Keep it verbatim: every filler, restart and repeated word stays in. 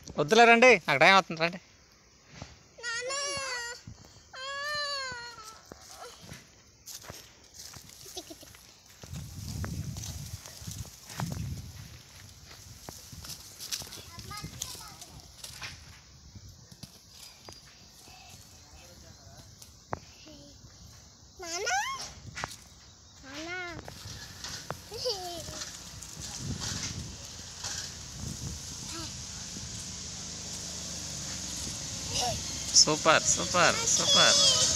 వద్దులే రండి, అక్కడ టైం అవుతుంది రండి. Super super super.